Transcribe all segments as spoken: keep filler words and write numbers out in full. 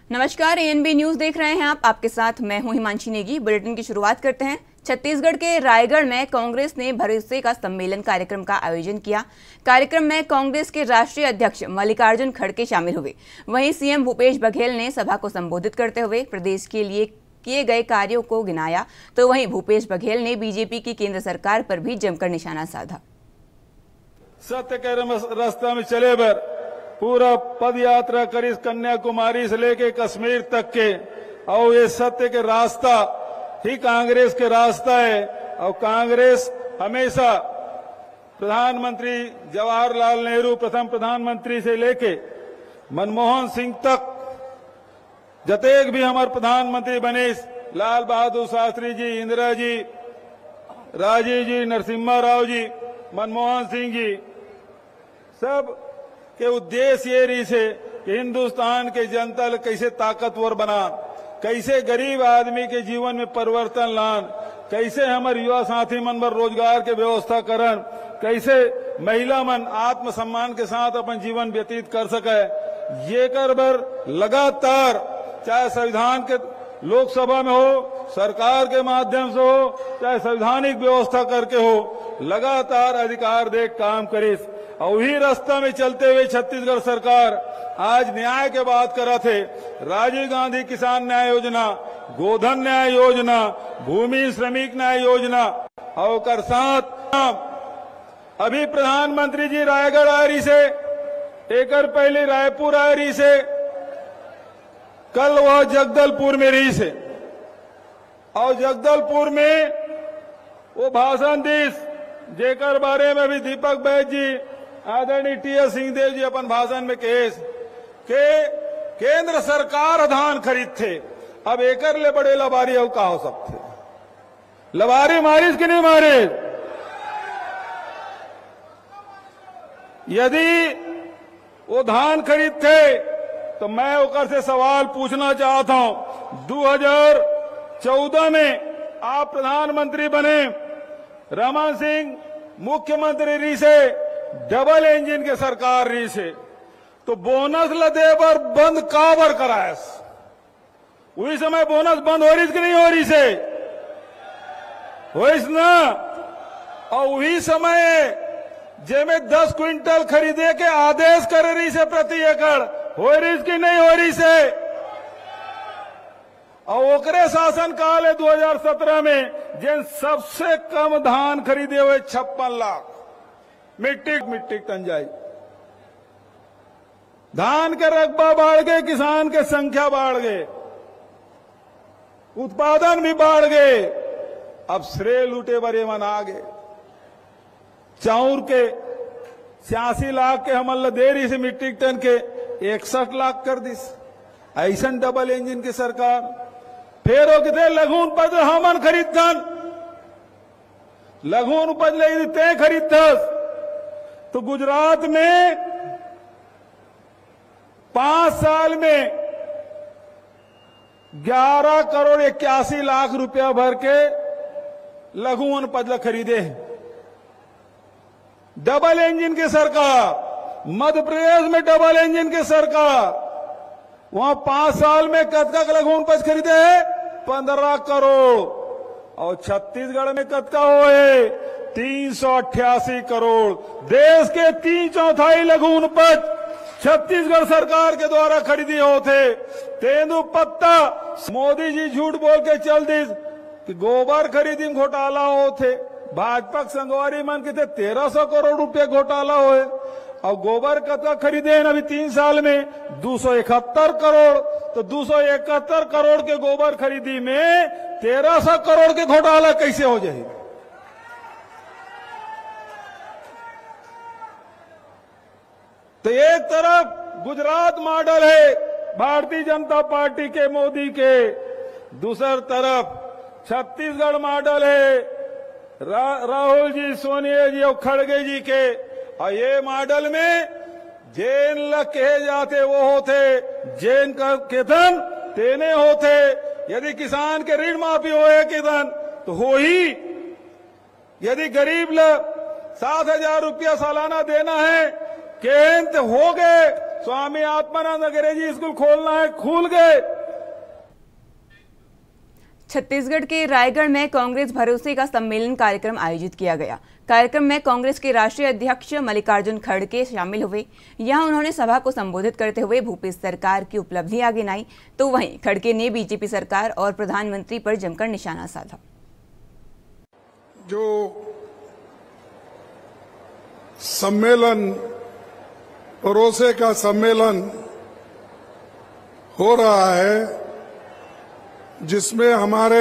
नमस्कार, ANB news देख रहे हैं आप। आपके साथ मैं हूं हिमांशी नेगी। बुलेटिन की शुरुआत करते हैं। छत्तीसगढ़ के रायगढ़ में कांग्रेस ने भरोसे का सम्मेलन कार्यक्रम का आयोजन किया। कार्यक्रम में कांग्रेस के राष्ट्रीय अध्यक्ष मल्लिकार्जुन खड़गे शामिल हुए। वहीं सीएम भूपेश बघेल ने सभा को संबोधित करते हुए प्रदेश के लिए किए गए कार्यों को गिनाया, तो वहीं भूपेश बघेल ने बीजेपी की केंद्र सरकार पर भी जमकर निशाना साधा। सत्य के रास्ता में चले बर पूरा पद यात्रा करी, कन्याकुमारी से लेके कश्मीर तक के, और ये सत्य के रास्ता ही कांग्रेस के रास्ता है। और कांग्रेस हमेशा प्रधानमंत्री जवाहरलाल नेहरू प्रथम प्रधानमंत्री से लेके मनमोहन सिंह तक जतेक भी हमारे प्रधानमंत्री बने, लाल बहादुर शास्त्री जी, इंदिरा जी, राजीव जी, नरसिम्हा राव जी, मनमोहन सिंह जी, सब के उद्देश्य ये रही से कि हिंदुस्तान के जनता कैसे ताकतवर बना, कैसे गरीब आदमी के जीवन में परिवर्तन लान, कैसे हमारे युवा साथी मन पर रोजगार के व्यवस्था करन, कैसे महिला मन आत्मसम्मान के साथ अपन जीवन व्यतीत कर सके। ये कर बर लगातार चाहे संविधान के लोकसभा में हो, सरकार के माध्यम से हो, चाहे संवैधानिक व्यवस्था करके हो, लगातार अधिकार देख काम करिस। और वही रास्ता में चलते हुए छत्तीसगढ़ सरकार आज न्याय के बात करा थे। राजीव गांधी किसान न्याय योजना, गोधन न्याय योजना, भूमि श्रमिक न्याय योजना, और कर साथ अभी प्रधानमंत्री जी रायगढ़ आ रही से, एक पहले रायपुर आ रही से, कल वह जगदलपुर में रही से, और जगदलपुर में वो भाषण दी जेकर बारे में भी दीपक बैद जी, आदरणीय टी एस सिंहदेव जी अपन भाषण में कहे के केंद्र सरकार धान खरीद थे, अब एकर ले बड़े लबारी और का हो सकते, लबारी मारिस कि नहीं मारे। यदि वो धान खरीद थे तो मैं ओकर से सवाल पूछना चाहता हूं। दो हज़ार चौदह में आप प्रधानमंत्री बने, रमन सिंह मुख्यमंत्री रही से, डबल इंजन के सरकार रही से, तो बोनस लदे पर बंद काबर करायस, वही समय बोनस बंद हो रही कि नहीं हो रही से, हो ना। और वही समय जेमे दस क्विंटल खरीदे के आदेश कर रही से प्रति एकड़, हो रही कि नहीं हो रही से। और ओकरे शासन काल है दो हज़ार सत्रह में जिन सबसे कम धान खरीदे हुए छप्पन लाख मीट्रिक मीट्रिक टन जाए। धान के रकबा बढ़ गए, किसान के संख्या बढ़ गए, उत्पादन भी बढ़ गए। अब श्रेय लूटे बरे मन आ गए। चाउर के छियासी लाख के हमल दे रही से मीट्रिक टन के इकसठ लाख कर दिस। ऐसा डबल इंजन की सरकार फिर हो कितने लघु उपज हमन खरीदन, लघु उपज ले ते खरीदस। तो गुजरात में पांच साल में ग्यारह करोड़ इक्यासी लाख रुपया भर के लघु उपज खरीदे। डबल इंजन की सरकार, मध्य प्रदेश में डबल इंजन की सरकार, वहां पांच साल में कतका लघु उपज खरीदे है पंद्रह करोड़, और छत्तीसगढ़ में कतका हुए तीन सौ अट्ठासी करोड़। देश के तीन चौथाई लघु उपज छत्तीसगढ़ सरकार के द्वारा खरीदी होते। तेंदु पत्ता मोदी जी झूठ बोल के चल दी कि गोबर खरीदी घोटाला होते। भाजपा संगवारी मन के तेरह सौ करोड़ रुपए घोटाला हुए, और गोबर कतका खरीदे हैं अभी तीन साल में दो सौ इकहत्तर करोड़। तो दो सौ इकहत्तर करोड़ के गोबर खरीदी में तेरह सौ करोड़ के घोटाला कैसे हो जाए। तो एक तरफ गुजरात मॉडल है भारतीय जनता पार्टी के मोदी के, दूसरी तरफ छत्तीसगढ़ मॉडल है रा, राहुल जी, सोनिया जी और खड़गे जी के। और ये मॉडल में जेन ल कहे जाते वो होते, जेन का केतन तेने होते। यदि किसान के ऋण माफी होए केतन तो हो ही, यदि गरीब ल सात हजार रुपया सालाना देना है केंद्र हो गए स्वामी आत्मानंद अंग्रेजी स्कूल खोलना है, खुल गए। छत्तीसगढ़ के रायगढ़ में कांग्रेस भरोसे का सम्मेलन कार्यक्रम आयोजित किया गया। कार्यक्रम में कांग्रेस के राष्ट्रीय अध्यक्ष मल्लिकार्जुन खड़गे शामिल हुए। यहां उन्होंने सभा को संबोधित करते हुए भूपेश सरकार की उपलब्धियां गिनाई, तो वहीं खड़गे ने बीजेपी सरकार और प्रधानमंत्री पर जमकर निशाना साधा। जो सम्मेलन, भरोसे का सम्मेलन हो रहा है, जिसमें हमारे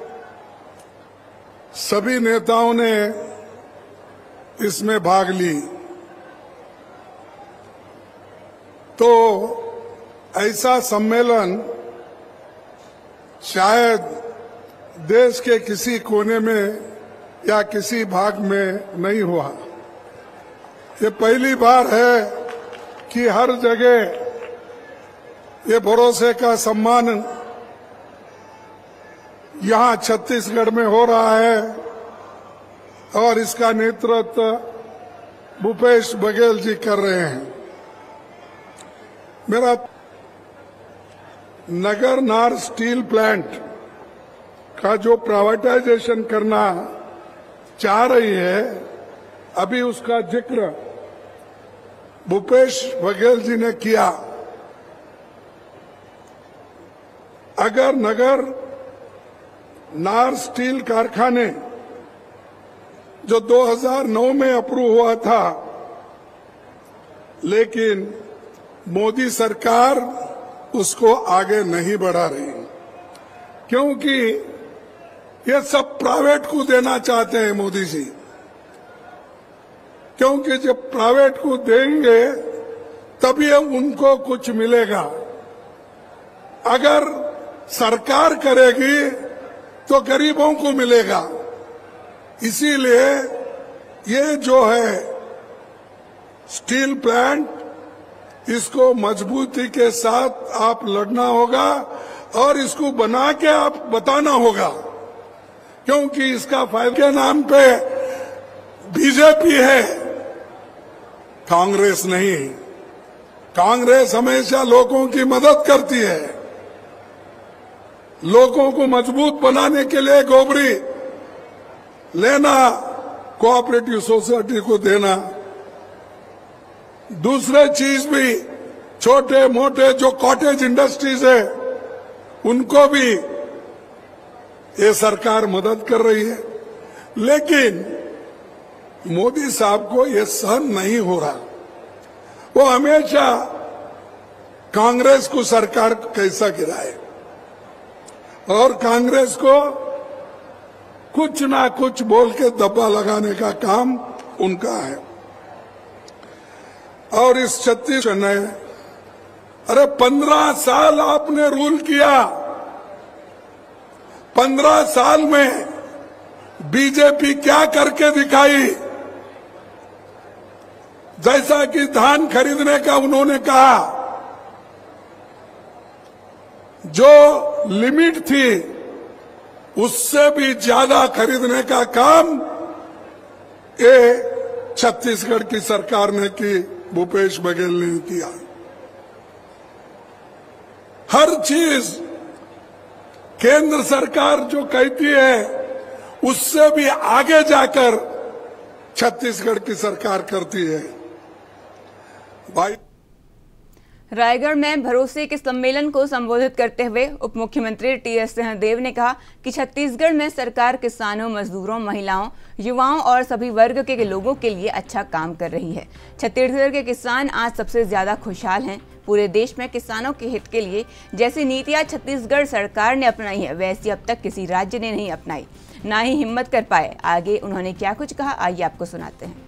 सभी नेताओं ने इसमें भाग ली, तो ऐसा सम्मेलन शायद देश के किसी कोने में या किसी भाग में नहीं हुआ। ये पहली बार है कि हर जगह ये भरोसे का सम्मान यहाँ छत्तीसगढ़ में हो रहा है और इसका नेतृत्व भूपेश बघेल जी कर रहे हैं। मेरा नगर नार स्टील प्लांट का जो प्राइवेटाइजेशन करना चाह रही है, अभी उसका जिक्र भूपेश बघेल जी ने किया। अगर नगर नार स्टील कारखाने जो दो हज़ार नौ में अप्रूव हुआ था, लेकिन मोदी सरकार उसको आगे नहीं बढ़ा रही, क्योंकि ये सब प्राइवेट को देना चाहते हैं मोदी जी। क्योंकि जब प्राइवेट को देंगे तभी उनको कुछ मिलेगा। अगर सरकार करेगी तो गरीबों को मिलेगा। इसीलिए ये जो है स्टील प्लांट, इसको मजबूती के साथ आप लड़ना होगा और इसको बना के आप बताना होगा, क्योंकि इसका फायदा के नाम पे बीजेपी है, कांग्रेस नहीं। कांग्रेस हमेशा लोगों की मदद करती है, लोगों को मजबूत बनाने के लिए गोबरी लेना, कोऑपरेटिव सोसाइटी को देना। दूसरे चीज भी, छोटे मोटे जो कॉटेज इंडस्ट्रीज है, उनको भी ये सरकार मदद कर रही है। लेकिन मोदी साहब को ये सहन नहीं हो रहा। वो हमेशा कांग्रेस को सरकार कैसा गिराए और कांग्रेस को कुछ ना कुछ बोल के दबा लगाने का काम उनका है। और इस छत्तीसगढ़ ने, अरे पंद्रह साल आपने रूल किया, पंद्रह साल में बीजेपी क्या करके दिखाई? जैसा कि धान खरीदने का उन्होंने कहा, जो लिमिट थी उससे भी ज्यादा खरीदने का काम ये छत्तीसगढ़ की सरकार ने की, भूपेश बघेल ने किया। हर चीज केंद्र सरकार जो कहती है उससे भी आगे जाकर छत्तीसगढ़ की सरकार करती है। भाई, रायगढ़ में भरोसे के सम्मेलन को संबोधित करते हुए उप मुख्यमंत्री टी एस सिंहदेव ने कहा कि छत्तीसगढ़ में सरकार किसानों, मजदूरों, महिलाओं, युवाओं और सभी वर्ग के लोगों के लिए अच्छा काम कर रही है। छत्तीसगढ़ के किसान आज सबसे ज्यादा खुशहाल हैं। पूरे देश में किसानों के हित के लिए जैसी नीतियां छत्तीसगढ़ सरकार ने अपनाई है, वैसी अब तक किसी राज्य ने नहीं अपनाई, ना ही हिम्मत कर पाए। आगे उन्होंने क्या कुछ कहा, आइए आपको सुनाते हैं।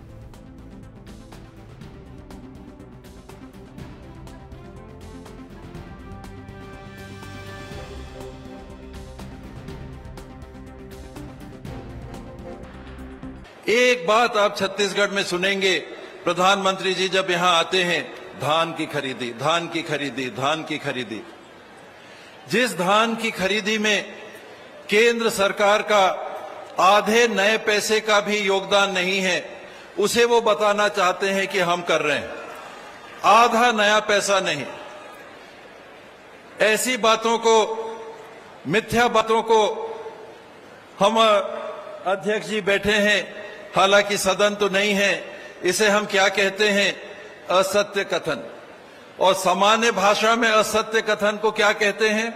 एक बात आप छत्तीसगढ़ में सुनेंगे, प्रधानमंत्री जी जब यहां आते हैं, धान की खरीदी, धान की खरीदी, धान की खरीदी। जिस धान की खरीदी में केंद्र सरकार का आधे नए पैसे का भी योगदान नहीं है, उसे वो बताना चाहते हैं कि हम कर रहे हैं। आधा नया पैसा नहीं। ऐसी बातों को, मिथ्या बातों को हम, अध्यक्ष जी बैठे हैं, हालांकि सदन तो नहीं है, इसे हम क्या कहते हैं? असत्य कथन। और सामान्य भाषा में असत्य कथन को क्या कहते हैं?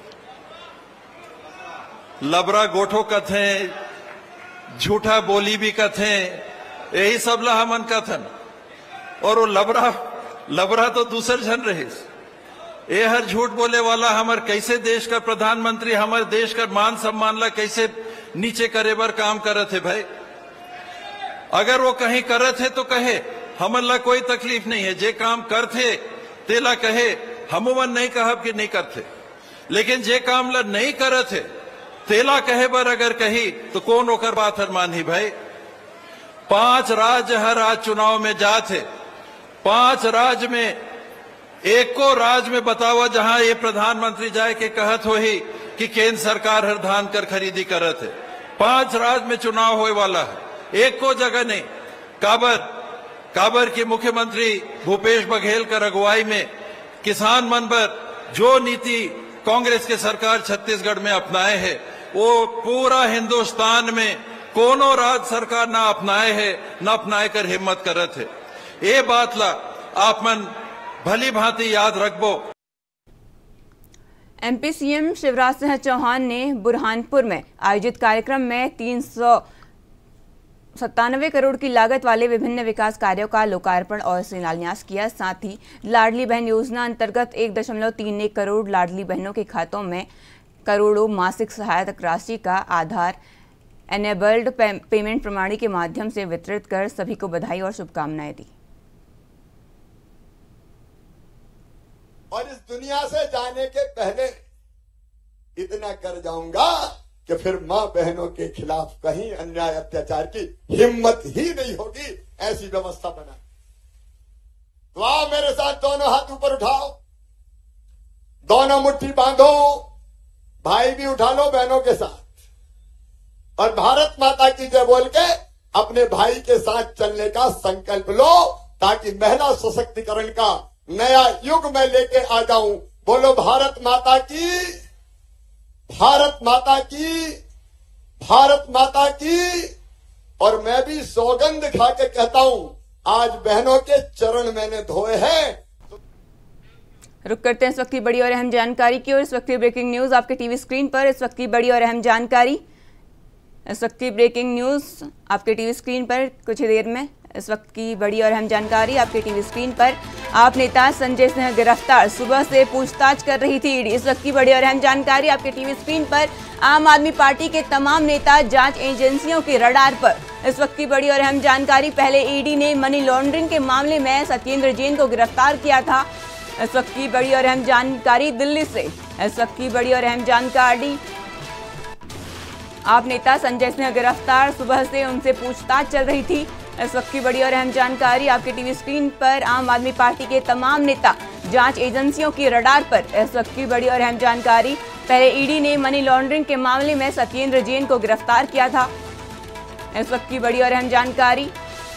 लबरा गोठो कथें, झूठा बोली भी कथें, यही सब ला हमन कथन। और वो लबरा लबरा तो दूसर जन रहे। ये हर झूठ बोले वाला हमार कैसे देश का प्रधानमंत्री, हमारे देश का मान सम्मान ला कैसे नीचे करे बर काम करत है भाई। अगर वो कहीं करत है तो कहे, हमन ला कोई तकलीफ नहीं है। जे काम करते तेला कहे, हमन नहीं कहब कि नहीं करते। लेकिन जे काम ला नहीं करत है तेला कहे बर अगर कही तो कौन ओकर बात हर मानी भाई। पांच राज्य हर आज चुनाव में जाते, पांच राज्य में एक को राज्य में बतावा जहां ये प्रधानमंत्री जाए के कहत हो ही कि केंद्र सरकार हर धान कर खरीदी करत है। पांच राज्य में चुनाव होए वाला है, एक को जगह नहीं। काबर काबर के मुख्यमंत्री भूपेश बघेल कर अगुवाई में किसान मन पर जो नीति कांग्रेस के सरकार छत्तीसगढ़ में अपनाए है, वो पूरा हिंदुस्तान में कोनो राज्य सरकार ना अपनाए है, ना अपनाए कर हिम्मत करत है। ये बात ला आप मन भली भांति याद रखबो। एमपी सीएम शिवराज सिंह चौहान ने बुरहानपुर में आयोजित कार्यक्रम में तीन सौ सत्तानवे करोड़ की लागत वाले विभिन्न विकास कार्यों का लोकार्पण और शिलान्यास किया। साथ ही लाडली बहन योजना अंतर्गत एक दशमलव तीन एक करोड़ लाडली बहनों के खातों में करोड़ों मासिक सहायता राशि का आधार एनेबल्ड पेमेंट प्रणाली के माध्यम से वितरित कर सभी को बधाई और शुभकामनाएं दी। और इस दुनिया से जाने के पहले इतना कर जाऊंगा कि फिर मां बहनों के खिलाफ कहीं अन्याय अत्याचार की हिम्मत ही नहीं होगी। ऐसी व्यवस्था बना। तो आओ मेरे साथ, दोनों हाथ ऊपर उठाओ, दोनों मुट्ठी बांधो, भाई भी उठा लो बहनों के साथ, और भारत माता की जय बोल के अपने भाई के साथ चलने का संकल्प लो, ताकि महिला सशक्तिकरण का नया युग में लेके आ जाऊं। बोलो भारत माता की, भारत माता की, भारत माता की। और मैं भी सौगंध खा के कहता हूं, आज बहनों के चरण मैंने धोए हैं। रुक करते हैं इस वक्त की बड़ी और अहम जानकारी की ओर। इस वक्त की ब्रेकिंग न्यूज आपके टीवी स्क्रीन पर। इस वक्त की बड़ी और अहम जानकारी, इस वक्त की ब्रेकिंग न्यूज आपके टीवी स्क्रीन पर कुछ ही देर में। इस वक्त की बड़ी और अहम जानकारी आपके टीवी स्क्रीन पर। आप नेता संजय सिंह गिरफ्तार, सुबह से पूछताछ कर रही थी ईडी। इस वक्त की बड़ी और अहम जानकारी आपके टीवी स्क्रीन पर। आम आदमी पार्टी के तमाम नेता जांच एजेंसियों के रडार पर। इस वक्त की बड़ी और अहम जानकारी, पहले ईडी ने मनी लॉन्ड्रिंग के मामले में सत्येंद्र जैन को गिरफ्तार किया था। इस वक्त की बड़ी और अहम जानकारी दिल्ली से। इस वक्त की बड़ी और अहम जानकारी, आप नेता संजय सिंह गिरफ्तार, सुबह से उनसे पूछताछ चल रही थी। इस वक्त की बड़ी और अहम जानकारी आपके टीवी स्क्रीन पर। आम आदमी पार्टी के तमाम नेता जांच एजेंसियों की रडार पर। इस वक्त की बड़ी और अहम जानकारी, पहले ईडी ने मनी लॉन्ड्रिंग के मामले में सत्येंद्र जैन को गिरफ्तार किया था। इस वक्त की बड़ी और अहम जानकारी,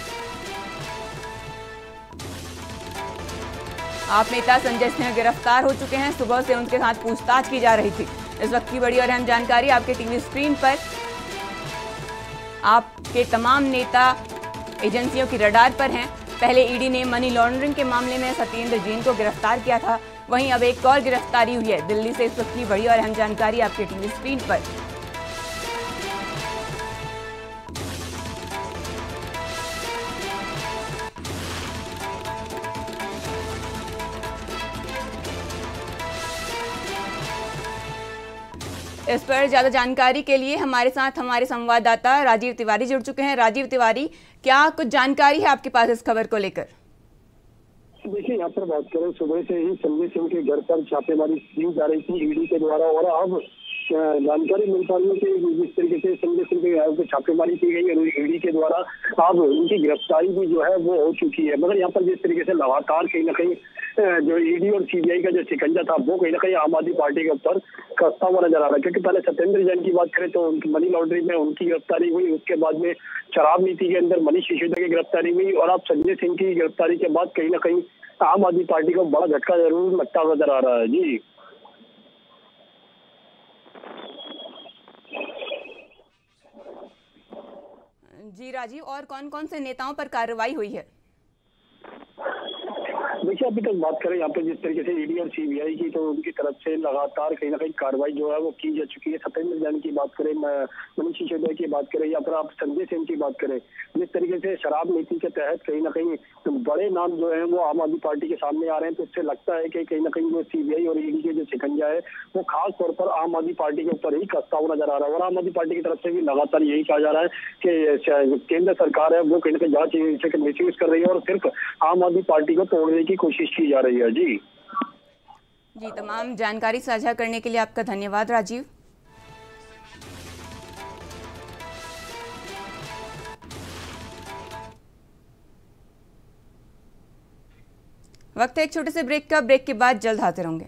आप नेता संजय सिंह गिरफ्तार हो चुके हैं, सुबह से उनके साथ पूछताछ की जा रही थी। इस वक्त की बड़ी और अहम जानकारी आपके टीवी स्क्रीन पर। आपके तमाम नेता एजेंसियों की रडार पर हैं। पहले ईडी ने मनी लॉन्ड्रिंग के मामले में सत्येंद्र जैन को गिरफ्तार किया था, वहीं अब एक और गिरफ्तारी हुई है दिल्ली से। इस वक्त की बड़ी और अहम जानकारी आपके टीवी स्क्रीन पर। इस पर ज्यादा जानकारी के लिए हमारे साथ हमारे संवाददाता राजीव तिवारी जुड़ चुके हैं। राजीव तिवारी, क्या कुछ जानकारी है आपके पास इस खबर को लेकर? देखिए, यहाँ पर बात करें, सुबह से ही संजय सिंह के घर पर छापेमारी की जा रही थी ईडी के द्वारा, और अब जानकारी मिल पा रही है कि जिस तरीके से संजय सिंह के घर पर छापेमारी की गई और ईडी के द्वारा अब उनकी गिरफ्तारी भी जो है वो हो चुकी है। मगर यहाँ पर जिस तरीके से लगातार कहीं ना कहीं जो ईडी और सीबीआई का जो शिकंजा था वो कहीं ना कहीं आम आदमी पार्टी के ऊपर कसता हुआ नजर आ रहा है। क्योंकि पहले सत्येंद्र जैन की बात करें तो मनी लॉन्ड्रिंग में उनकी गिरफ्तारी हुई, उसके बाद में शराब नीति के अंदर मनीष सिसोदिया की गिरफ्तारी हुई, और अब संजय सिंह की गिरफ्तारी के बाद कहीं ना कहीं आम आदमी पार्टी को बड़ा झटका जरूर लगता नजर आ रहा है। जी जी राजीव, और कौन कौन से नेताओं पर कार्रवाई हुई है? देखिए, अभी तक बात करें यहाँ पे जिस तरीके से ईडी और सीबीआई की, तो उनकी तरफ से लगातार कहीं ना कहीं कार्रवाई जो है वो की जा चुकी है। सत्येंद्र जैन की बात करें, मनीष सिसोदिया की बात करें, या फिर आप संजय सेन की बात करें, जिस तरीके से शराब नीति के तहत कहीं ना कहीं बड़े नाम जो है वो आम आदमी पार्टी के सामने आ रहे हैं, तो इससे लगता है कि कहीं ना कहीं वो सीबीआई और ईडी के जो शिकंजा है वो खास तौर पर आम आदमी पार्टी के ऊपर ही कसता हुआ नजर आ रहा है। और आम आदमी पार्टी की तरफ से भी लगातार यही कहा जा रहा है कि केंद्र सरकार है वो कहीं ना कहीं जांच मिसयूज कर रही है और सिर्फ आम आदमी पार्टी को तोड़ने की कोशिश की जा रही है। जी जी, तमाम जानकारी साझा करने के लिए आपका धन्यवाद राजीव। वक्त है एक छोटे से ब्रेक का। ब्रेक के बाद जल्द हाजिर होंगे।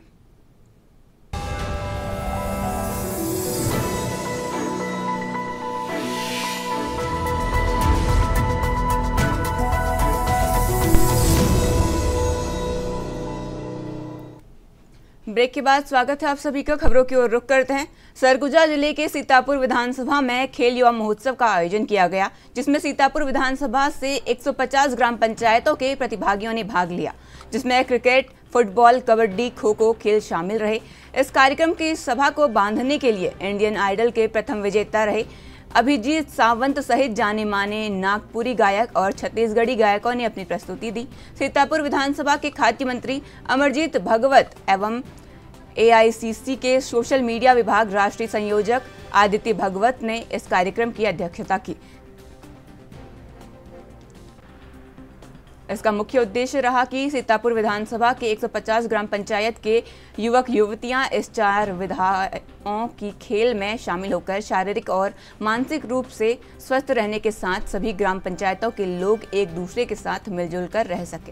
ब्रेक के बाद स्वागत है आप सभी का। खबरों की ओर रुख करते हैं। सरगुजा जिले के सीतापुर विधानसभा में खेल युवा महोत्सव का आयोजन किया गया, जिसमें सीतापुर विधानसभा से एक सौ पचास ग्राम पंचायतों के प्रतिभागियों ने भाग लिया, जिसमें क्रिकेट, फुटबॉल, कबड्डी, खो खो खेल शामिल रहे। इस कार्यक्रम की सभा को बांधने के लिए इंडियन आइडल के प्रथम विजेता रहे अभिजीत सावंत सहित जाने माने नागपुरी गायक और छत्तीसगढ़ी गायकों ने अपनी प्रस्तुति दी। सीतापुर विधानसभा के खाद्य मंत्री अमरजीत भगवत एवं ए आई सी सी के सोशल मीडिया विभाग राष्ट्रीय संयोजक आदित्य भगवत ने इस कार्यक्रम की अध्यक्षता की। इसका मुख्य उद्देश्य रहा कि सीतापुर विधानसभा के एक सौ पचास ग्राम पंचायत के युवक युवतियां इस चार विधाओं की खेल में शामिल होकर शारीरिक और मानसिक रूप से स्वस्थ रहने के साथ सभी ग्राम पंचायतों के लोग एक दूसरे के साथ मिलजुल कर रह सके।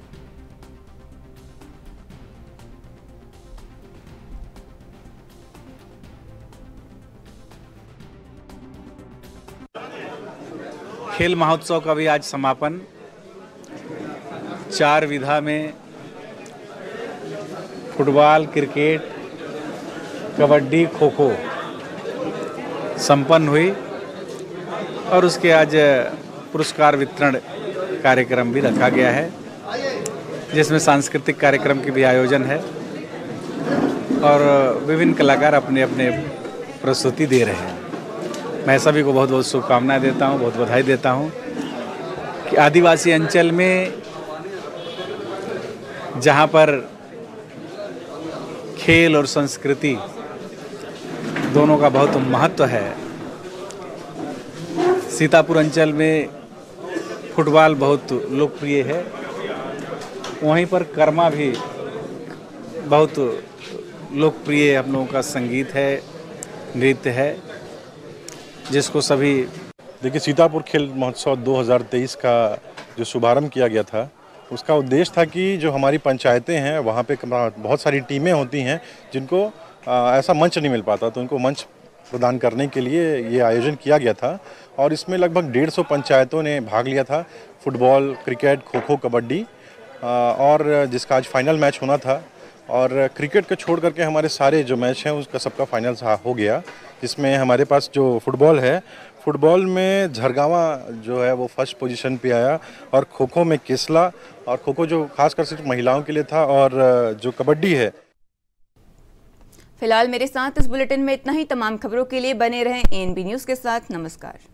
खेल महोत्सव का भी आज समापन चार विधा में फुटबॉल, क्रिकेट, कबड्डी, खो खो संपन्न हुई और उसके आज पुरस्कार वितरण कार्यक्रम भी रखा गया है, जिसमें सांस्कृतिक कार्यक्रम की भी आयोजन है और विभिन्न कलाकार अपने अपने प्रस्तुति दे रहे हैं। मैं सभी को बहुत बहुत शुभकामनाएं देता हूं, बहुत बधाई देता हूं कि आदिवासी अंचल में जहां पर खेल और संस्कृति दोनों का बहुत महत्व है, सीतापुर अंचल में फुटबॉल बहुत लोकप्रिय है, वहीं पर कर्मा भी बहुत लोकप्रिय हम लोगों का संगीत है, नृत्य है, जिसको सभी देखिए। सीतापुर खेल महोत्सव दो हज़ार तेईस का जो शुभारंभ किया गया था, उसका उद्देश्य था कि जो हमारी पंचायतें हैं वहाँ पे बहुत सारी टीमें होती हैं जिनको आ, ऐसा मंच नहीं मिल पाता, तो उनको मंच प्रदान करने के लिए ये आयोजन किया गया था और इसमें लगभग डेढ़ सौ पंचायतों ने भाग लिया था। फुटबॉल, क्रिकेट, खो खो, कबड्डी और जिसका आज फाइनल मैच होना था। और क्रिकेट को छोड़ करके हमारे सारे जो मैच हैं उसका सबका फाइनल हो गया, जिसमें हमारे पास जो फुटबॉल है, फुटबॉल में झरगावा जो है वो फर्स्ट पोजीशन पे आया और खो खो में केसला, और खो खो जो खासकर सिर्फ महिलाओं के लिए था, और जो कबड्डी है। फिलहाल मेरे साथ इस बुलेटिन में इतना ही। तमाम खबरों के लिए बने रहें ए एन बी न्यूज़ के साथ। नमस्कार।